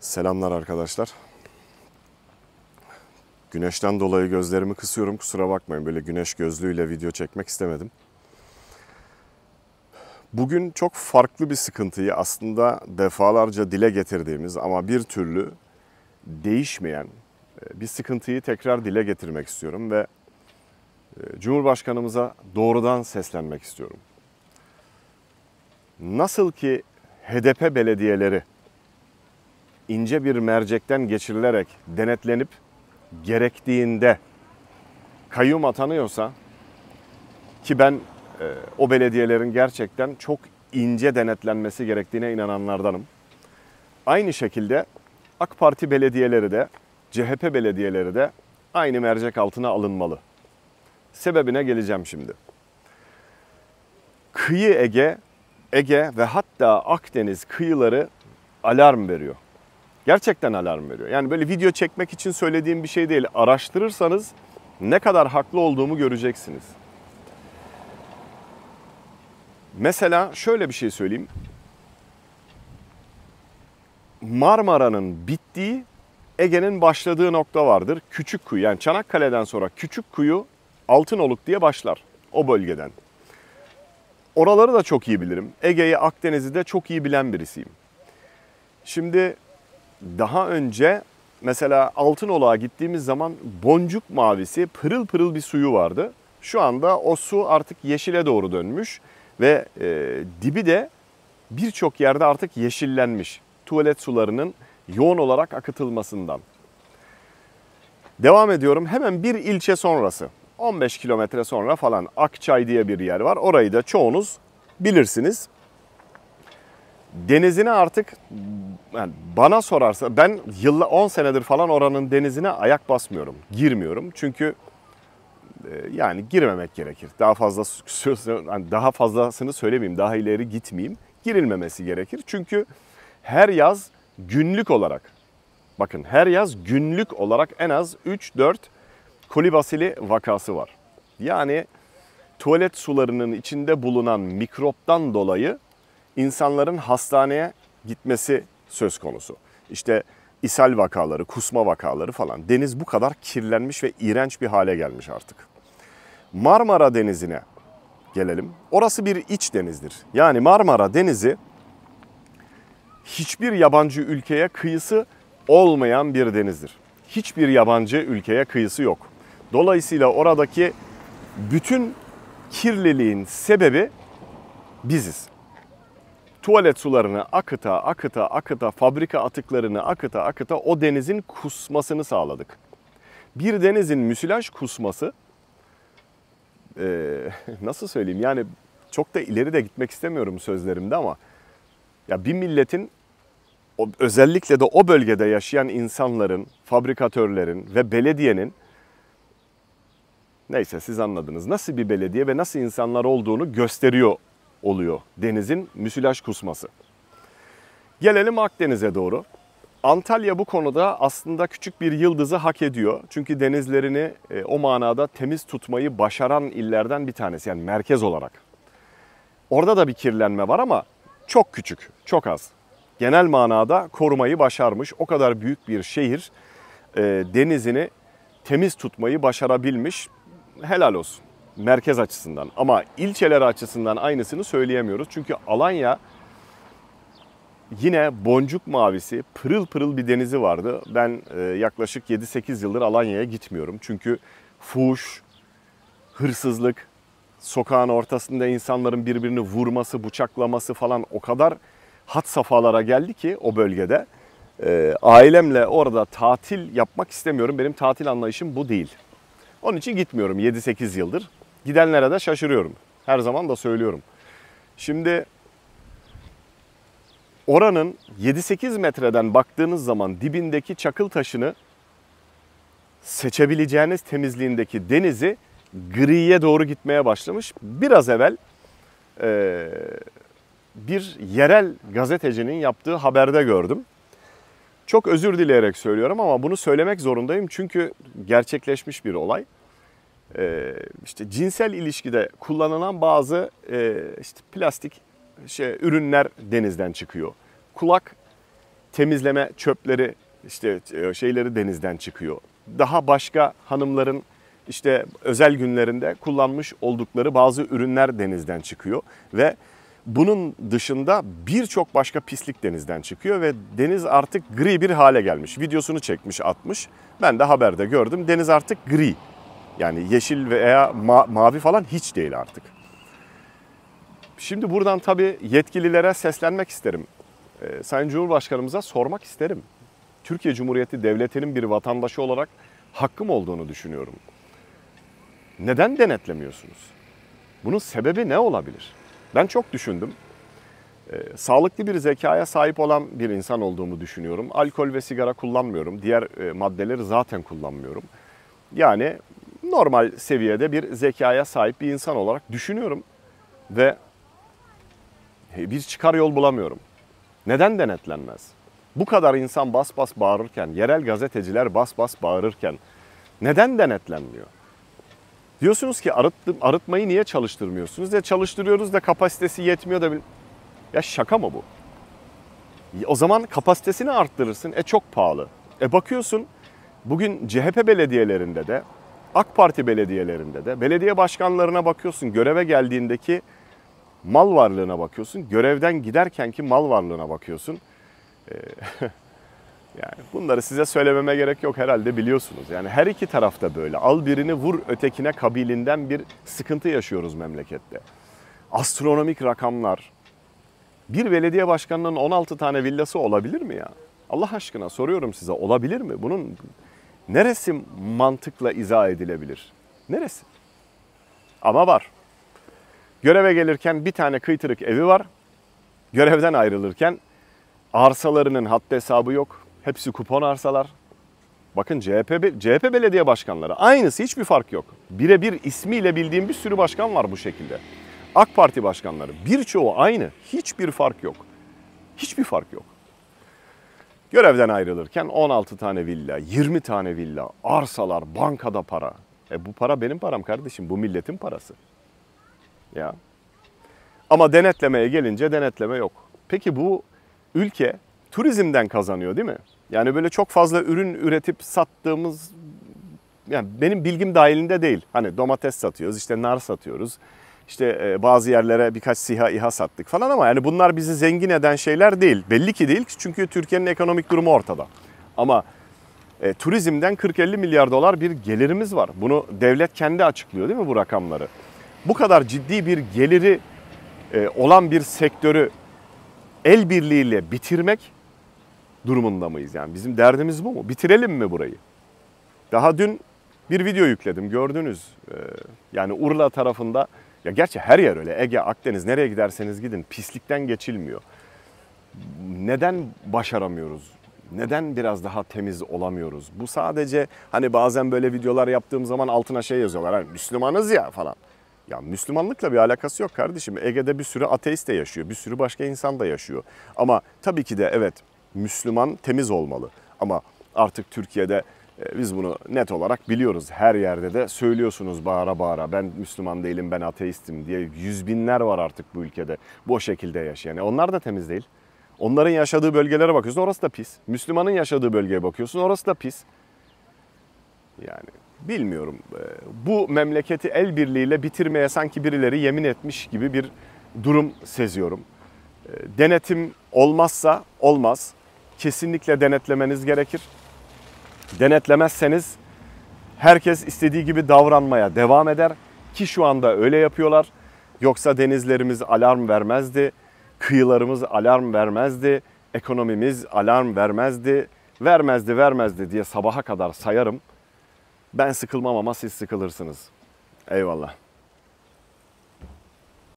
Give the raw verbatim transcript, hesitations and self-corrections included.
Selamlar arkadaşlar. Güneşten dolayı gözlerimi kısıyorum. Kusura bakmayın, böyle güneş gözlüğüyle video çekmek istemedim. Bugün çok farklı bir sıkıntıyı aslında defalarca dile getirdiğimiz ama bir türlü değişmeyen bir sıkıntıyı tekrar dile getirmek istiyorum ve Cumhurbaşkanımıza doğrudan seslenmek istiyorum. Nasıl ki H D P belediyeleri ince bir mercekten geçirilerek denetlenip gerektiğinde kayyum atanıyorsa, ki ben e, o belediyelerin gerçekten çok ince denetlenmesi gerektiğine inananlardanım. Aynı şekilde AK Parti belediyeleri de, C H P belediyeleri de aynı mercek altına alınmalı. Sebebine geleceğim şimdi. Kıyı Ege, Ege ve hatta Akdeniz kıyıları alarm veriyor. Gerçekten alarm veriyor. Yani böyle video çekmek için söylediğim bir şey değil. Araştırırsanız ne kadar haklı olduğumu göreceksiniz. Mesela şöyle bir şey söyleyeyim. Marmara'nın bittiği, Ege'nin başladığı nokta vardır. Küçükkuyu, yani Çanakkale'den sonra Küçükkuyu, Altınoluk diye başlar o bölgeden. Oraları da çok iyi bilirim. Ege'yi, Akdeniz'i de çok iyi bilen birisiyim. Şimdi daha önce mesela Altınoluk'a gittiğimiz zaman boncuk mavisi pırıl pırıl bir suyu vardı. Şu anda o su artık yeşile doğru dönmüş ve e, dibi de birçok yerde artık yeşillenmiş. Tuvalet sularının yoğun olarak akıtılmasından. Devam ediyorum, hemen bir ilçe sonrası. on beş kilometre sonra falan Akçay diye bir yer var. Orayı da çoğunuz bilirsiniz. Denizine artık, yani bana sorarsa, ben yılla on senedir falan oranın denizine ayak basmıyorum, girmiyorum. Çünkü e, yani girmemek gerekir. Daha fazla yani daha fazlasını söylemeyeyim, daha ileri gitmeyeyim. Girilmemesi gerekir. Çünkü her yaz günlük olarak, bakın her yaz günlük olarak en az üç dört kolibasili vakası var. Yani tuvalet sularının içinde bulunan mikroptan dolayı insanların hastaneye gitmesi söz konusu. İşte ishal vakaları, kusma vakaları falan. Deniz bu kadar kirlenmiş ve iğrenç bir hale gelmiş artık. Marmara Denizi'ne gelelim. Orası bir iç denizdir. Yani Marmara Denizi hiçbir yabancı ülkeye kıyısı olmayan bir denizdir. Hiçbir yabancı ülkeye kıyısı yok. Dolayısıyla oradaki bütün kirliliğin sebebi biziz. Tuvalet sularını akıta akıta akıta, fabrika atıklarını akıta akıta o denizin kusmasını sağladık. Bir denizin müsilaj kusması, e, nasıl söyleyeyim, yani çok da ileri de gitmek istemiyorum sözlerimde ama ya bir milletin, özellikle de o bölgede yaşayan insanların, fabrikatörlerin ve belediyenin, neyse siz anladınız, nasıl bir belediye ve nasıl insanlar olduğunu gösteriyor oluyor denizin müsilaj kusması. Gelelim Akdeniz'e doğru. Antalya bu konuda aslında küçük bir yıldızı hak ediyor. Çünkü denizlerini e, o manada temiz tutmayı başaran illerden bir tanesi, yani merkez olarak. Orada da bir kirlenme var ama çok küçük, çok az. Genel manada korumayı başarmış. O kadar büyük bir şehir e, denizini temiz tutmayı başarabilmiş. Helal olsun. Merkez açısından, ama ilçeler açısından aynısını söyleyemiyoruz. Çünkü Alanya yine boncuk mavisi, pırıl pırıl bir denizi vardı. Ben e, yaklaşık yedi sekiz yıldır Alanya'ya gitmiyorum. Çünkü fuhuş, hırsızlık, sokağın ortasında insanların birbirini vurması, bıçaklaması falan o kadar had safhalara geldi ki o bölgede. E, ailemle orada tatil yapmak istemiyorum. Benim tatil anlayışım bu değil. Onun için gitmiyorum yedi sekiz yıldır. Gidenlere de şaşırıyorum. Her zaman da söylüyorum. Şimdi oranın yedi sekiz metreden baktığınız zaman dibindeki çakıl taşını seçebileceğiniz temizliğindeki denizi griye doğru gitmeye başlamış. Biraz evvel e, bir yerel gazetecinin yaptığı haberde gördüm. Çok özür dileyerek söylüyorum ama bunu söylemek zorundayım çünkü gerçekleşmiş bir olay. Ee, işte cinsel ilişkide kullanılan bazı e, işte plastik şey, ürünler denizden çıkıyor. Kulak temizleme çöpleri, işte şeyleri denizden çıkıyor. Daha başka hanımların işte özel günlerinde kullanmış oldukları bazı ürünler denizden çıkıyor ve bunun dışında birçok başka pislik denizden çıkıyor ve deniz artık gri bir hale gelmiş. Videosunu çekmiş, atmış. Ben de haberde gördüm. Deniz artık gri. Yani yeşil veya ma- mavi falan hiç değil artık. Şimdi buradan tabii yetkililere seslenmek isterim. Ee, Sayın Cumhurbaşkanımıza sormak isterim. Türkiye Cumhuriyeti Devleti'nin bir vatandaşı olarak hakkım olduğunu düşünüyorum. Neden denetlemiyorsunuz? Bunun sebebi ne olabilir? Ben çok düşündüm. Ee, sağlıklı bir zekaya sahip olan bir insan olduğumu düşünüyorum. Alkol ve sigara kullanmıyorum. Diğer e, maddeleri zaten kullanmıyorum. Yani normal seviyede bir zekaya sahip bir insan olarak düşünüyorum. Ve bir çıkar yol bulamıyorum. Neden denetlenmez? Bu kadar insan bas bas bağırırken, yerel gazeteciler bas bas bağırırken neden denetlenmiyor? Diyorsunuz ki arıttım, arıtmayı niye çalıştırmıyorsunuz? Ya çalıştırıyoruz da kapasitesi yetmiyor da... Ya şaka mı bu? O zaman kapasitesini arttırırsın. E çok pahalı. E bakıyorsun bugün C H P belediyelerinde de, AK Parti belediyelerinde de, belediye başkanlarına bakıyorsun, göreve geldiğindeki mal varlığına bakıyorsun, görevden giderkenki mal varlığına bakıyorsun. Ee, yani bunları size söylememe gerek yok, herhalde biliyorsunuz. Yani her iki tarafta böyle. Al birini vur ötekine kabilinden bir sıkıntı yaşıyoruz memlekette. Astronomik rakamlar. Bir belediye başkanının on altı tane villası olabilir mi ya? Allah aşkına soruyorum size, olabilir mi? Bunun neresi mantıkla izah edilebilir? Neresi? Ama var. Göreve gelirken bir tane kıytırık evi var. Görevden ayrılırken arsalarının haddi hesabı yok. Hepsi kupon arsalar. Bakın C H P, C H P belediye başkanları aynısı, hiçbir fark yok. Birebir ismiyle bildiğim bir sürü başkan var bu şekilde. AK Parti başkanları birçoğu aynı. Hiçbir fark yok. Hiçbir fark yok. Görevden ayrılırken on altı tane villa, yirmi tane villa, arsalar, bankada para. E bu para benim param kardeşim. Bu milletin parası. Ya. Ama denetlemeye gelince denetleme yok. Peki bu ülke turizmden kazanıyor değil mi? Yani böyle çok fazla ürün üretip sattığımız, yani benim bilgim dahilinde değil. Hani domates satıyoruz, işte nar satıyoruz. İşte bazı yerlere birkaç SİHA İHA sattık falan ama yani bunlar bizi zengin eden şeyler değil. Belli ki değil, çünkü Türkiye'nin ekonomik durumu ortada. Ama e, turizmden kırk elli milyar dolar bir gelirimiz var. Bunu devlet kendi açıklıyor değil mi, bu rakamları? Bu kadar ciddi bir geliri e, olan bir sektörü el birliğiyle bitirmek durumunda mıyız? Yani bizim derdimiz bu mu? Bitirelim mi burayı? Daha dün bir video yükledim, gördünüz. E, yani Urla tarafında, ya gerçi her yer öyle. Ege, Akdeniz, nereye giderseniz gidin pislikten geçilmiyor. Neden başaramıyoruz? Neden biraz daha temiz olamıyoruz? Bu sadece hani bazen böyle videolar yaptığım zaman altına şey yazıyorlar. Hani Müslümanız ya falan. Ya Müslümanlıkla bir alakası yok kardeşim. Ege'de bir sürü ateist de yaşıyor. Bir sürü başka insan da yaşıyor. Ama tabii ki de evet, Müslüman temiz olmalı. Ama artık Türkiye'de biz bunu net olarak biliyoruz. Her yerde de söylüyorsunuz bağıra bağıra. Ben Müslüman değilim, ben ateistim diye. Yüz binler var artık bu ülkede bu şekilde yaşayan. Yani onlar da temiz değil. Onların yaşadığı bölgelere bakıyorsun, orası da pis. Müslümanın yaşadığı bölgeye bakıyorsun, orası da pis. Yani bilmiyorum. Bu memleketi el birliğiyle bitirmeye sanki birileri yemin etmiş gibi bir durum seziyorum. Denetim olmazsa olmaz. Kesinlikle denetlemeniz gerekir. Denetlemezseniz herkes istediği gibi davranmaya devam eder ki şu anda öyle yapıyorlar. Yoksa denizlerimiz alarm vermezdi, kıyılarımız alarm vermezdi, ekonomimiz alarm vermezdi, vermezdi vermezdi diye sabaha kadar sayarım. Ben sıkılmam ama siz sıkılırsınız. Eyvallah.